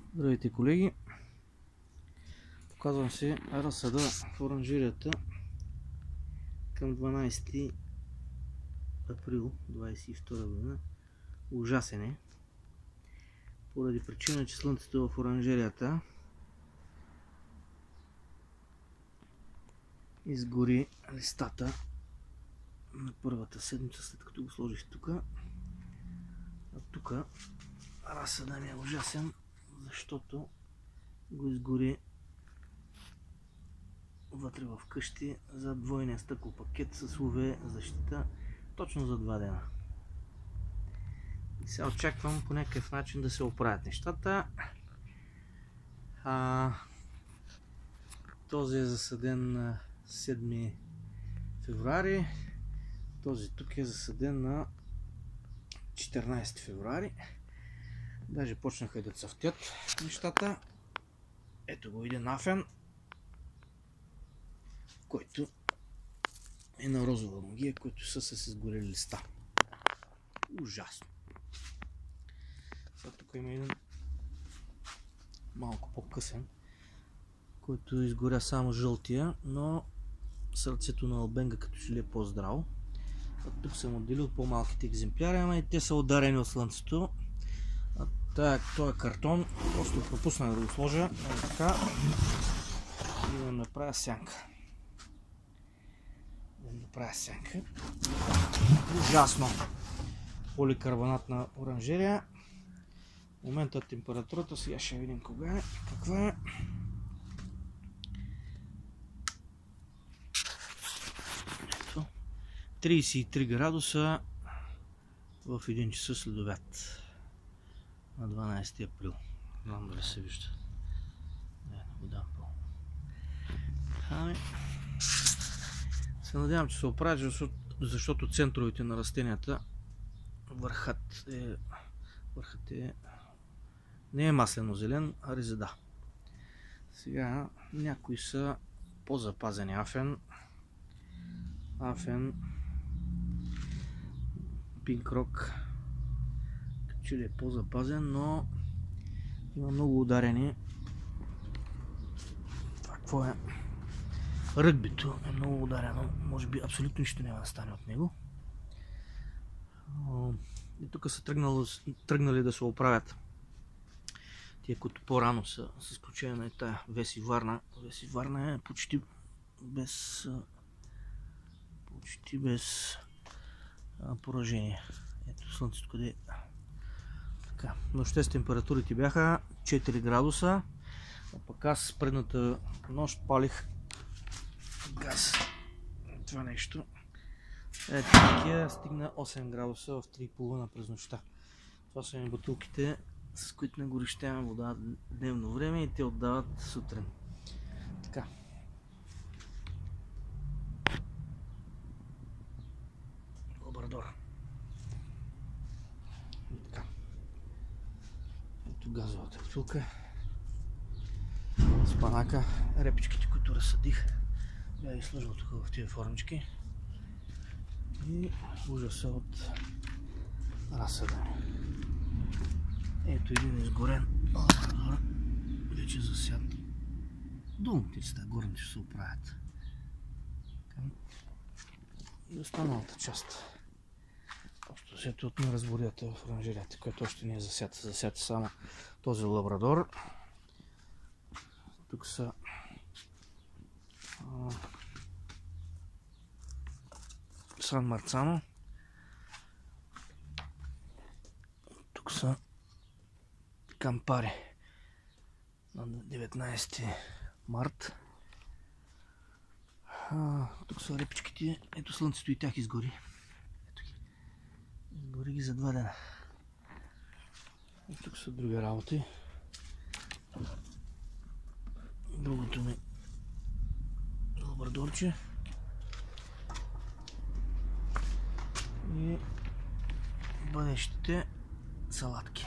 Здравейте, колеги! Показвам се разсада в оранжерията към 12 април 2022 година. Ужасен е, поради причина, че слънцето в оранжерията изгори листата на първата седмица, след като го сложих тук. А тук разсъда ми е ужасен, защото го изгори вътре в къщи за двойния стъклопакет с UV защита точно за 2 дена. И сега очаквам по някакъв начин да се оправят нещата. Този е засаден на 7 февруари. Този тук е засаден на 14 февруари. Даже почнаха да цъфтят нещата. Ето го един афен, който е на розова магия, които са с изгорели листа. Ужасно. Сега тук има един малко по-късен, който изгоря само жълтия, но сърцето на албенга като че ли е по-здраво. Тук съм отделил по-малките екземпляри, ама и те са ударени от слънцето. Този картон просто пропуснах да го сложа така и да направя сянка. Ужасно! Поликарбонатна оранжерия. В момента температурата, сега ще видим каква е. Ето, 33 градуса в 1 часа следобед на 12 април. Не знам дали се вижда. Не го дам по. Се надявам, че се оправи, защото центровете на растенията, върхът е не е маслено зелен, а резеда. Сега някои са по-запазени. Афен, пинкрок, че ли е по-запазен, но има много ударени. Това какво е? Ръгбито е много ударено, може би абсолютно нищо няма да стане от него. И тук са тръгнали да се оправят тия, които по-рано са, с изключение на тая Веси Варна. Веси Варна е почти без поражение. Ето слънцето къде е. Така, нощта с температурите бяха 4 градуса, а пък аз предната нощ палих газ. Това нещо. Ето такива стигна 8 градуса в 3,5 през нощта. Това са ми бутилките, с които не горещявам вода дневно време и те отдават сутрин. Така. Лабрадор. И така. Ето газовата бутилка. Спанака. Репичките, които разсъдих, бях ги сложил тук в тези формички. И ужаса от разсъда. Ето един изгорен лабрадор, вече засят. Долните листа, горните ще се оправят. И останалата част. Общо взето от неразборията в оранжерията, която още не е засята. Засята само този лабрадор. Тук са Сан Марцано. Тук са Кампари на 19 март. Тук са репичките. Ето слънцето и тях изгори. Ето ги. Изгори ги за 2 дена. И тук са други работи. Другото ми лабрадорче. И бъдещите салатки.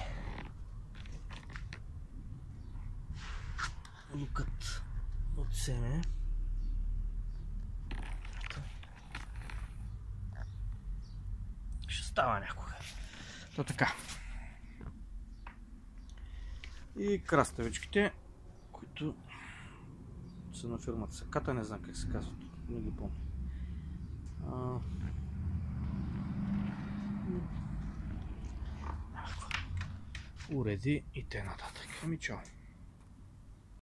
Лукът от семе. Ще става някога. То така. И краставичките, които са на фирмата Саката, не знам как се казват, не ги помня. Уреди и т.н. Ами чао!